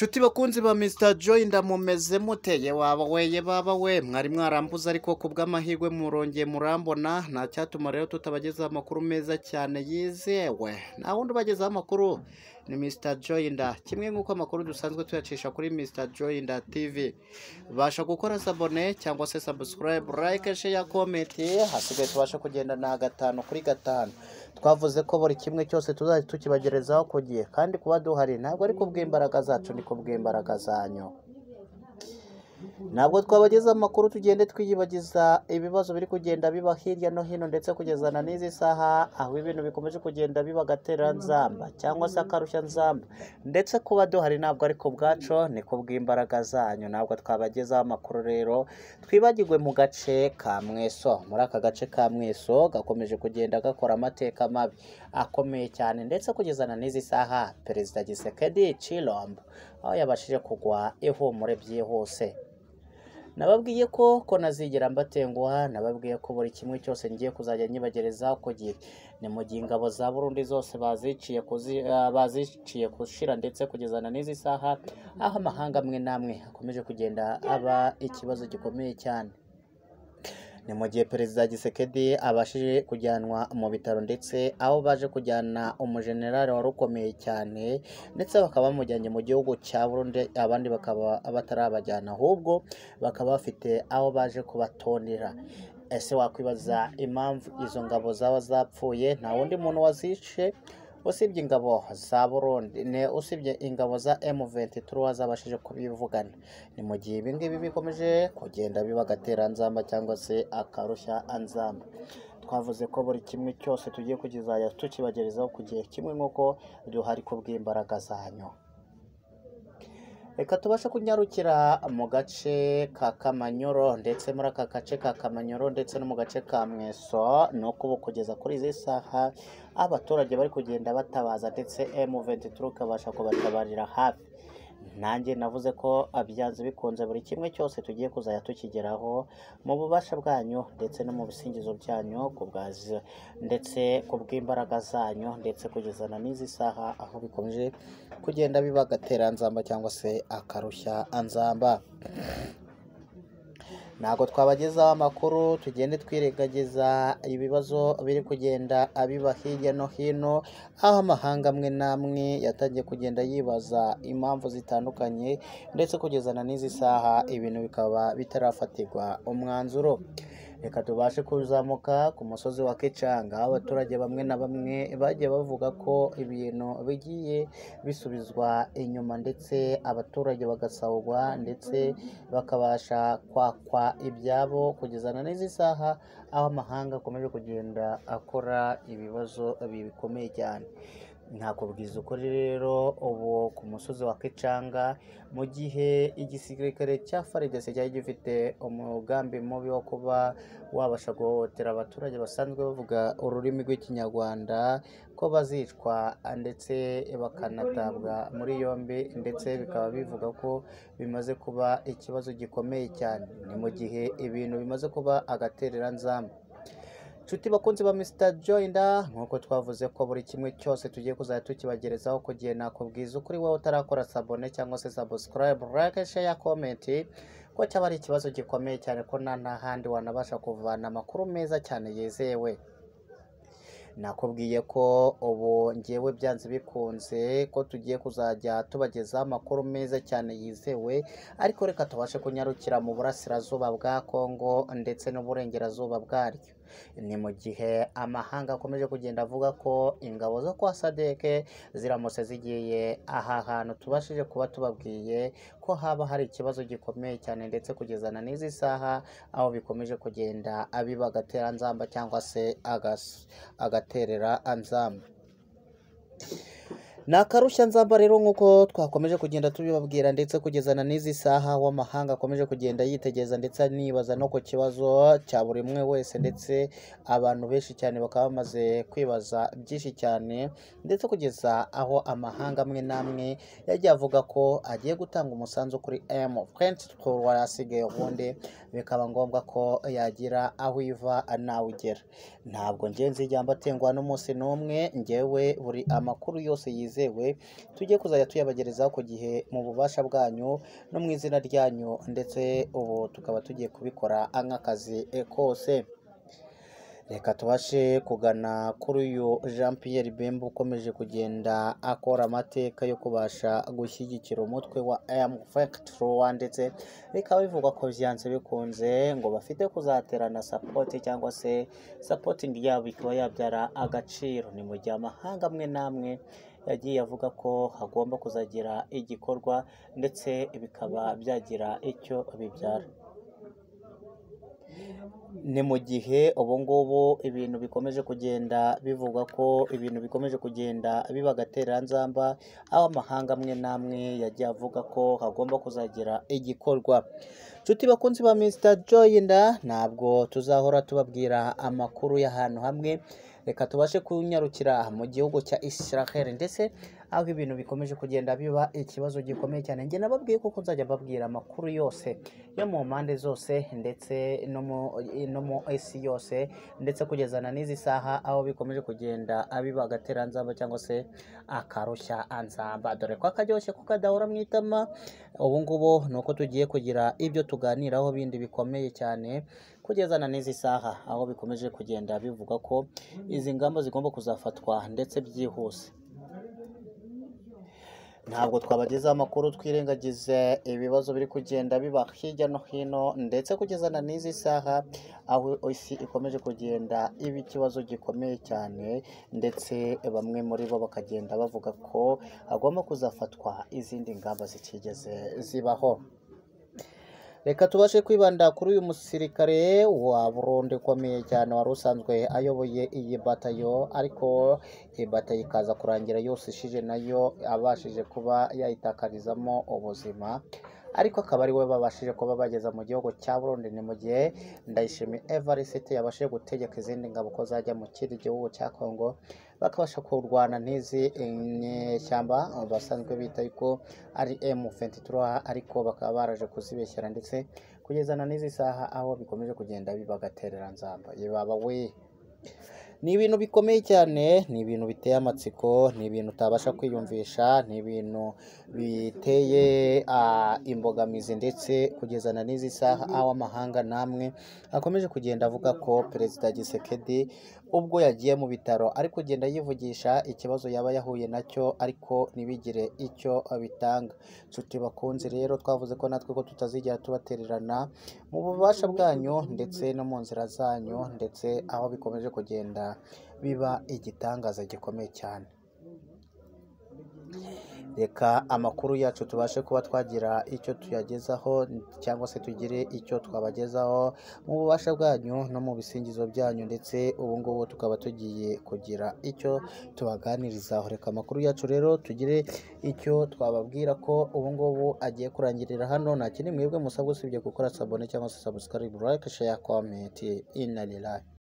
Nshuti bakunzi ba Mr Joy ndamumeze muteye waba weye baba we mwari mwarambuze ariko kubw'amahirwe murongeye murambona nta cyatuma rero tutabagezaho amakuru meza cyane yizewe nta wundi ubagezaho amakuru ni Mr Joy nda kimwe nk'uko amakuru dusanzwe tuyacisha kuri Mr Joy nda TV basha gukora sabone cyangwa se subscribe like share comment hasigaye tubasha kugenda na gatanu kuri gatanu twavuze ko buri kimwe cyose tuzajya tukibagerezaho ku gihe kandi kuba duhari ntabwo ari kubw'imbaraga zacu ni kubw'imbaraga zanyu ntabwo twabageza amakuru tugende twiyibagiza ibibazo biri kugenda biba hirya no hino ndetse kugezana n'izi saha aho ibintu bikomeje kugenda biba gateranzamba cyangwa se akarushya nzamba ndetse kuba duhari ntabwo ari ku bwacu ni kubw'imbaraga zanyu ntabwo twabagezaho amakuru rero twibagirwe mu gace ka Mweso muri aka gace ka Mweso gakomeje kugenda gakora amateka mabi akomeye cyane ndetse kugezana n'izi saha Perezida Tshisekedi Tshilombo aho yabashije kugwa ihumure byihuse nababwiye ko nazigera mbatenguha nababwiye ko buri kimwe cyose ngiye kuzajya nyibagereza ku gihe ni mu gihe ingabo za Burundi zose baziciye kushira ndetse kugezana n'izi saha aho amahanga amwe namwe akomeje kugenda aba ikibazo gikomeye cyane ni mu gihe Perezida Tshisekedi abashije kujyanwa mu bitaro ndetse aho baje kujyana umujenerali wari ukomeye cyane ndetse bakaba bamujyanye mu gihugu cya Burundi abandi bakaba batarabajyana ahubwo bakaba bafite aho baje kubatondera ese wakwibaza impamvu izo ngabo zaba zapfuye nta wundi muntu wazishe usibye ingabo za Burundi usibye ingabo za M23 zabashije kubivugana ni mu gihe ibingibi bikomeje kugenda biba gateranzamba cyangwa se akarushya anzamba twavuze ko buri kimwe cyose tugiye kugizaya tukibagerezaho ku gihe kimwe nk'uko duhari kubw'imbaraga zanyu reka tubashe kunyarukira mu gace ka Kamanyoro ndetse muri aka gace ka Kamanyoro ndetse no mu gace ka Mweso no kuba kugeza kuri izi saha abaturage bari kugenda batabaza ndetse M23 kabasha kubatabarira hafi nanjye navuze ko abyanze bikunze buri kimwe cyose tugiye kuzaya tukigeraho mu bubasha bwanyu ndetse no mu bisingizo byanyu kubwazi ndetse kubw'imbaraga zanyu ndetse kugezana n'izi saha aho bikomeje kugenda biba gateranzamba cyangwa se akarushya anzamba ntabwo twabagezaho amakuru tugende twirengagiza ibibazo biri kugenda abiba hirya no hino aho amahanga amwe namwe yatangiye kugenda yibaza impamvu zitandukanye ndetse kugezana n'izi saha ibintu bikaba bitarafatirwa umwanzuro reka tubashe kuzamuka ku musozi wa Kicanga aho abaturage bamwe na bamwe bagiye bavuga ko ibintu bigiye bisubizwa inyuma ndetse abaturage bagasahurwa ndetse bakabasha kwakwa ibyabo kugezana n'izi saha aho amahanga akomeje kugenda akora ibibazo bikomeye cyane ntakubwiza ukuri rero ubu ku musozi wa Kicanga mu gihe igisirikare cya FARDC cyari gifite umugambi mubi wo kuba wabasha guhohotera abaturage basanzwe bavuga ururimi rw'ikinyarwanda ko bazicwa ndetse bakanatabwa muri yombi ndetse bikaba bivuga ko bimaze kuba ikibazo gikomeye cyane ni mu gihe ibintu bimaze kuba agatereranzamba Nshuti bakunzi ba Mr Joy nda nkuko twavuze ko buri kimwe cyose tugiye kuzajya tukibagerezaho ku gihe nakubwiza ukuri wowe utarakora sabone cyangwa se subscribe like share comment ko cyaba ari ikibazo gikomeye cyane ko nta handi wanabasha kuvana amakuru meza cyane yizewe nakubwiye ko ubu ngewe byanze bikunze ko tugiye kuzajya tubagezaho amakuru meza cyane yizewe ariko reka tubashe kunyarukira mu burasirazuba bwa Kongo ndetse n'uburengerazuba bwaryo ni mu gihe amahanga akomeje kugenda avuga ko ingabo zo kwa SADC ziramutse zigiye aha hantu tubashije kuba tubabwiye ko haba hari ikibazo gikomeye cyane ndetse kugezana n'izi saha aho bikomeje kugenda abiba gateranzamba cyangwa se agaterera anzamba Nakarushya nzamba rero nkuko twakomeje kugenda tubibabwira ndetse kugezana n'izi saha w'amahanga akomeje kugenda yitegeza ndetse nibaza no ku kibazo cya buri umwe wese ndetse abantu benshi cyane bakaba bamaze kwibaza byinshi cyane ndetse kugeza aho amahanga amwe namwe yagiye avuga ko agiye gutanga umusanzu kuri M23 warasigaye ubundi bikaba ngombwa ko yagira aho iva nawe ugera ntabwo ngenzi ijyamba atengwa n'umunsi n'umwe ngewe buri amakuru yose bwizewe tujye kuzajya tuyabagerezaho ku gihe mu bubasha bwanyu no mu izina ryanyu, ndetse ubu tukaba tugiye kubikora nk'akazi kose. Reka tubashe kugana kuri uyu Jean Pierre Bemba ukomeje kugenda akora amateka yo kubasha gushyigikira umutwe wa M23, ndetse bikaba bivugwa ko byanze bikunze ngo bafite kuzaterana support cyangwa se supporting yabo ikaba yabyara agaciro. Ni mu gihe amahanga amwe n'amwe yagiye avuga ko hagomba kuzagira igikorwa ndetse bikaba byagira icyo bibyara. Ni mu gihe ubu ngubu ibintu bikomeje kugenda bivugwa ko ibintu bikomeje kugenda biba agatereranzamba, aho amahanga amwe n'amwe yagiye avuga ko hagomba kuzagira igikorwa. Nshuti bakunzi ba Mr Joyinda, ntabwo tuzahora tubabwira amakuru y'ahantu hamwe, reka tubashe kunyarukira mu gihugu cya Israel, ndetse aho ibintu bikomeje kugenda biba ikibazo gikomeye cyane. Njye nababwiye kuko nzajya mbabwira amakuru yose yo mu mpande zose ndetse no mu isi yose, ndetse kugezana n'izi saha aho bikomeje kugenda biba agateranzamba cyangwa se akarushya anzamba, dore ko akaryoshye ko kadahora mu itama. Ubu ngubu ni uko tugiye kugira ibyo tuganiraho bindi bikomeye cyane kugezana n'izi saha, aho bikomeje kugenda bivuga ko izi ngamba zigomba kuzafatwa ndetse byihuse. Ntabwo twabagezaho amakuru twirengagize ibibazo biri kugenda biba hirya no hino, ndetse kugezana n'izi saha aho isi ikomeje kugenda iba ikibazo gikomeye cyane, ndetse bamwe muri bo bakagenda bavuga ko hagomba kuzafatwa izindi ngamba zitigeze zibaho. Reka tubashe kwibanda kuri uyu musirikare wa Burundi ukomeye cyane wari usanzwe ayoboye iyi batayo, ariko iyi batayo ikaza kurangira yose ishije nayo abashije kuba yayitakarizamo ubuzima, ariko akaba ari we babashije kuba bageza mu gihugu cya Burundi. Ni mu gihe Ndayishimiye Evariste yabashije gutegeka izindi ngabo ko zajya mu kindi gihugu cya Congo bakabasha kurwana n'izi nyeshyamba basanzwe bita ko ari M23, ariko bakaba baraje kuzibeshyera ndetse kugezana n'izi saha aho bikomeje kugenda biba agatereranzamba. Yebaba we, ni ibintu bikomeye cyane, ni ibintu biteye amatsiko, ni ibintu utabasha kwiyumvisha, ni ibintu biteye imbogamizi, ndetse kugezana n'izi saha aho amahanga namwe akomeje kugenda avuga ko Perezida Tshisekedi ubwo yagiye mu bitaro ari kugenda yivugisha ikibazo yaba yahuye nacyo, ariko ntibigire icyo bitanga. Nshuti bakunzi rero, twavuze ko natwe ko tutazigera tubatererana mu bubasha bwanyu ndetse no mu nzira zanyu, ndetse aho bikomeje kugenda biba igitangaza gikomeye cyane. Reka amakuru yacu tubashe kuba twagira icyo tuyagezaho, cyangwa se tugire icyo twabagezaho mu bubasha bwanyu no mu bisingizo byanyu, ndetse ubu ngubu tukaba tugiye kugira icyo tubaganirizaho. Reka amakuru yacu rero tugire icyo twababwira ko ubu ngubu agiye kurangirira hano. Nta kindi mwebwe musabwa usibye gukora sabone cyangwa se subscribe, like, share, comment, inalila.